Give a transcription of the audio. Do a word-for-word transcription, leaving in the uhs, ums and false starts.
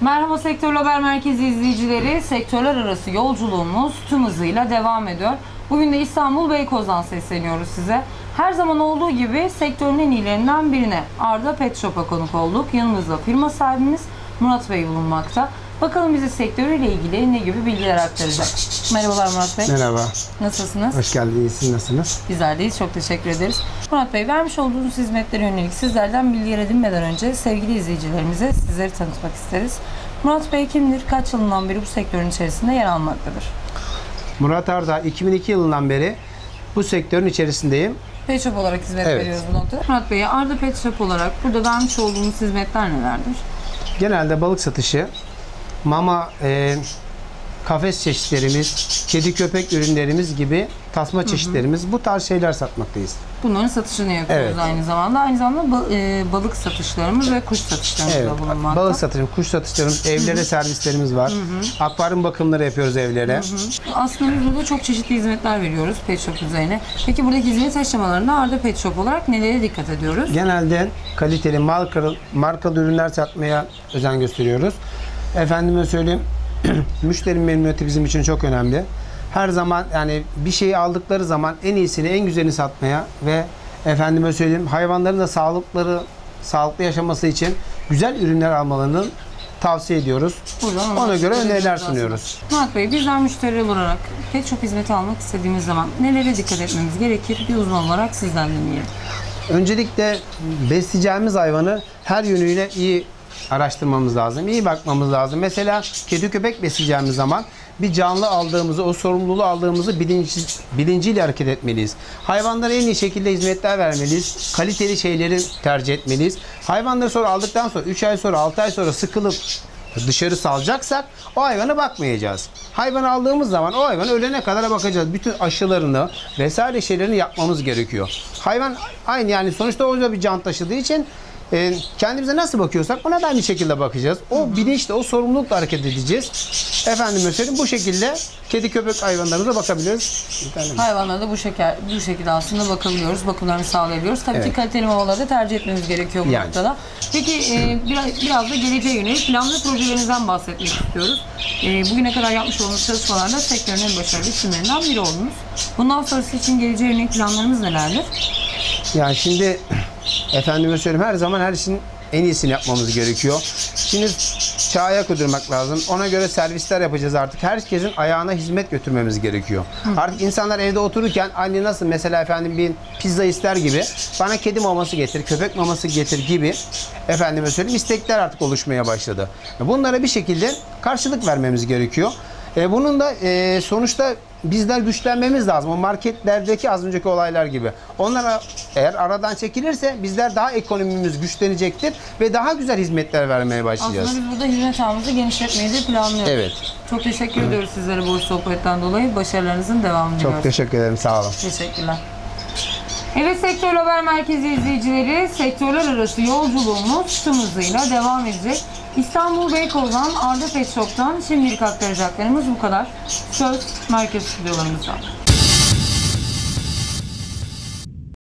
Merhaba Sektör Haber Merkezi izleyicileri. Sektörler arası yolculuğumuz tüm hızıyla devam ediyor. Bugün de İstanbul Beykoz'dan sesleniyoruz size. Her zaman olduğu gibi sektörün en iyilerinden birine, Arda Pet Shop'a konuk olduk. Yanımızda firma sahibimiz Murat Bey bulunmakta. Bakalım bize sektörüyle ilgili ne gibi bilgiler aktaracak. Merhabalar Murat Bey. Merhaba. Nasılsınız? Hoş geldiniz. Siz nasılsınız? Bizler deyiz. Çok teşekkür ederiz. Murat Bey, vermiş olduğunuz hizmetlere yönelik sizlerden bilgiler edinmeden önce sevgili izleyicilerimize sizleri tanıtmak isteriz. Murat Bey kimdir? Kaç yılından beri bu sektörün içerisinde yer almaktadır? Murat Arda, iki bin iki yılından beri bu sektörün içerisindeyim. Pet Shop olarak hizmet Evet. veriyoruz bu noktada. Murat Bey'e Arda Pet Shop olarak burada vermiş olduğumuz hizmetler nelerdir? Genelde balık satışı, mama, e, kafes çeşitlerimiz, kedi köpek ürünlerimiz gibi tasma çeşitlerimiz, bu tarz şeyler satmaktayız. Bunların satışını yapıyoruz Evet. aynı zamanda. Aynı zamanda ba- e, balık satışlarımız ve kuş satışlarımız Evet, da bulunmakta. balık satışımız, kuş satışlarımız, evlere servislerimiz var. Akvaryum bakımları yapıyoruz evlere. Aslında biz burada çok çeşitli hizmetler veriyoruz Pet Shop üzerine. Peki buradaki hizmet aşamalarında Arda Pet Shop olarak nelere dikkat ediyoruz? Genelde kaliteli markalı, markalı ürünler satmaya özen gösteriyoruz. Efendime söyleyeyim, müşteri memnuniyeti bizim için çok önemli. Her zaman yani bir şeyi aldıkları zaman en iyisini, en güzelini satmaya ve efendime söyleyeyim hayvanların da sağlıkları, sağlıklı yaşaması için güzel ürünler almalarını tavsiye ediyoruz. Buradan Ona göre ulaştırıyoruz öneriler aslında. sunuyoruz. Murat Bey, bizler müşteri olarak Pet Shop hizmeti almak istediğimiz zaman nelere dikkat etmemiz gerekir? Bir uzman olarak sizden dinleyelim. Öncelikle besleyeceğimiz hayvanı her yönüyle iyi araştırmamız lazım. İyi bakmamız lazım. Mesela kedi köpek besleyeceğimiz zaman bir canlı aldığımızı, o sorumluluğu aldığımızı bilinci, bilinciyle hareket etmeliyiz. Hayvanlara en iyi şekilde hizmetler vermeliyiz. Kaliteli şeyleri tercih etmeliyiz. Hayvanları sonra aldıktan sonra üç ay sonra, altı ay sonra sıkılıp dışarı salacaksak o hayvana bakmayacağız. Hayvanı aldığımız zaman o hayvanı ölene kadar bakacağız. Bütün aşılarını vesaire şeylerini yapmamız gerekiyor. Hayvan aynı, yani sonuçta o da bir can taşıdığı için e, kendimize nasıl bakıyorsak ona da aynı şekilde bakacağız. O bilinçle, o sorumlulukla hareket edeceğiz. Efendim söyleyeyim, bu şekilde kedi köpek hayvanlarımıza bakabiliriz. Hayvanlara da bu şeker, bu şekilde aslında bakabiliyoruz, bakımlarını sağlayabiliyoruz. Tabii Evet. ki kaliteli mamaları da tercih etmemiz gerekiyor bu Yani. noktada. Peki e, biraz, biraz da geleceğe yönelik planlı projelerinizden bahsetmek istiyoruz. E, bugüne kadar yapmış olduğunuz çalışmalarda sektörün en başarılı isimlerinden biri oldunuz. Bundan sonrası için geleceğe yönelik planlarınız nelerdir? Yani şimdi efendime söyleyeyim, her zaman her işin en iyisini yapmamız gerekiyor. Şimdi çağa ayak uydurmak lazım. Ona göre servisler yapacağız artık. Herkesin ayağına hizmet götürmemiz gerekiyor. Hı. Artık insanlar evde otururken anne nasıl mesela efendim bir pizza ister gibi bana kedi maması getir, köpek maması getir gibi efendime söyleyeyim istekler artık oluşmaya başladı. Bunlara bir şekilde karşılık vermemiz gerekiyor. E, bunun da e, sonuçta bizler güçlenmemiz lazım. O marketlerdeki az önceki olaylar gibi. Onlar eğer aradan çekilirse bizler daha ekonomimiz güçlenecektir ve daha güzel hizmetler vermeye başlayacağız. Aslında biz burada hizmet ağımızı genişletmeyi de planlıyoruz. Evet. Çok teşekkür ediyoruz sizlere bu sohbetten dolayı. Başarılarınızın devamını diliyoruz. Çok teşekkür ederim. Sağ olun. Teşekkürler. Evet, Sektör Haber Merkezi izleyicileri, sektörler arası yolculuğumuz tüm hızıyla devam edecek. İstanbul Beykoz'dan Arda Pet Shop'tan şimdilik aktaracaklarımız bu kadar. Söz merkez stüdyolarımızdan.